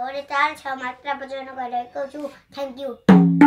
और 4 6 मात्रा बजाउन गइरहेको छु थ्यांक यू